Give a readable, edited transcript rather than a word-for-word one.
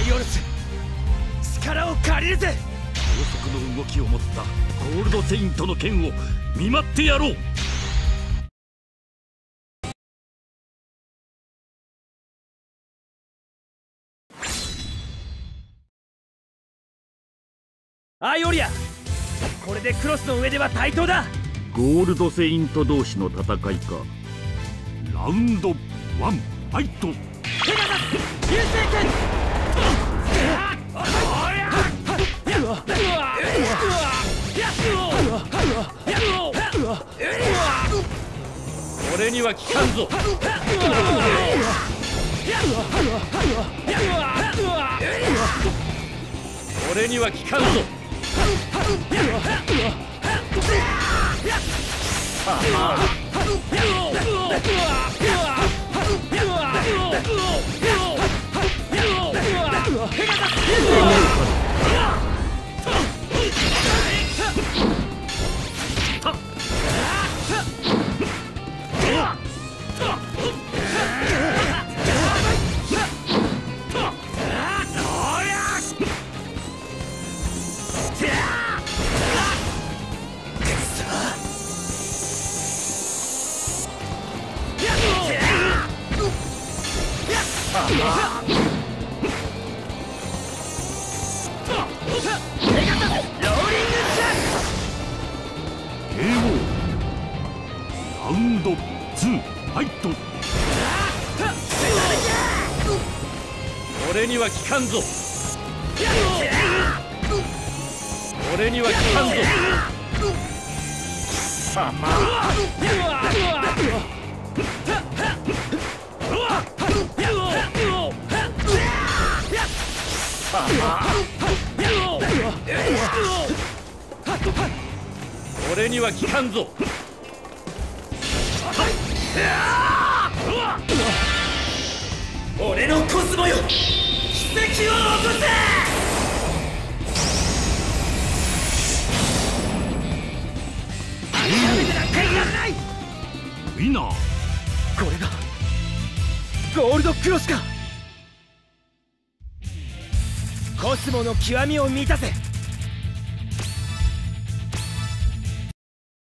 リオルス、力を借りるぜ。 高速の動きを持ったゴールドセイントの剣を見舞ってやろう。 アイオリア、これでクロスの上では対等だ。 ゴールドセイント同士の戦いか。ラウンド1ファイト。 ペガサス流星剣。 俺には効かんぞ。俺には効かんぞ。ラウンド2ファイト。俺には効かんぞ。俺には効かんぞ。俺には効かんぞ。 俺のコスモよ、奇跡を起こせ。諦めてなんかいられない。 ウィナー、 これがゴールドクロスか。コスモの極みを満たせ。